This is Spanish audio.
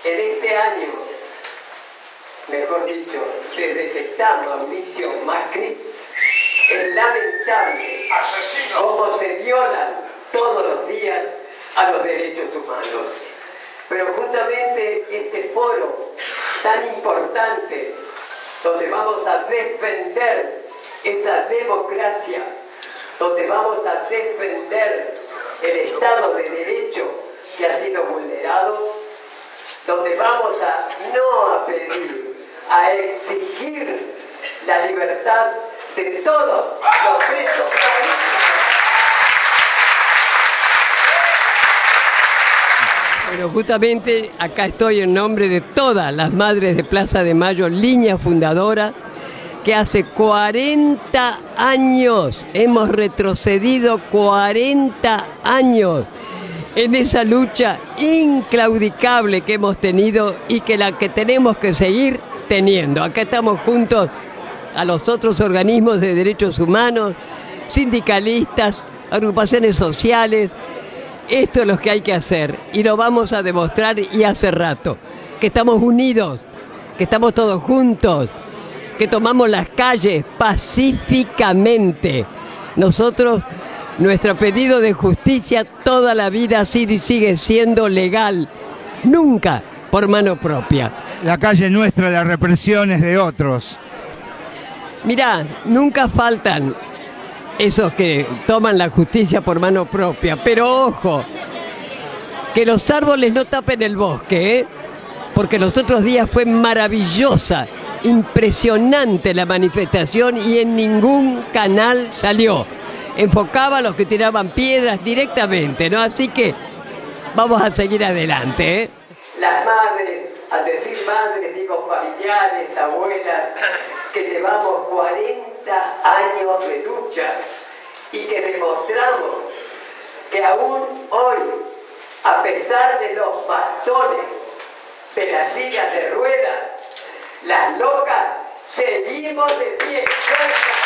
En este año, mejor dicho, desde que está Mauricio Macri, es lamentable cómo se violan todos los días a los derechos humanos. Pero justamente este foro tan importante, donde vamos a defender esa democracia, donde vamos a defender el Estado de Derecho que ha sido vulnerado, donde vamos a no a pedir, a exigir la libertad de todos los presos políticos. Pero justamente acá estoy en nombre de todas las madres de Plaza de Mayo, línea fundadora, que hace 40 años, hemos retrocedido 40 años en esa lucha inclaudicable que hemos tenido y que la que tenemos que seguir teniendo. Acá estamos juntos a los otros organismos de derechos humanos, sindicalistas, agrupaciones sociales. Esto es lo que hay que hacer y lo vamos a demostrar y hace rato, que estamos unidos, que estamos todos juntos, que tomamos las calles pacíficamente. Nosotros, nuestro pedido de justicia toda la vida sigue siendo legal, nunca por mano propia. La calle nuestra, la represión es de otros. Mirá, nunca faltan esos que toman la justicia por mano propia, pero ojo, que los árboles no tapen el bosque, ¿eh? Porque los otros días fue maravillosa, impresionante la manifestación y en ningún canal salió. Enfocaba a los que tiraban piedras directamente, ¿no? Así que vamos a seguir adelante, ¿eh? Las madres, al decir madres, digo familiares, abuelas, que llevamos 40 años de lucha y que demostramos que aún hoy, a pesar de los bastones, de las sillas de ruedas, las locas, seguimos de pie.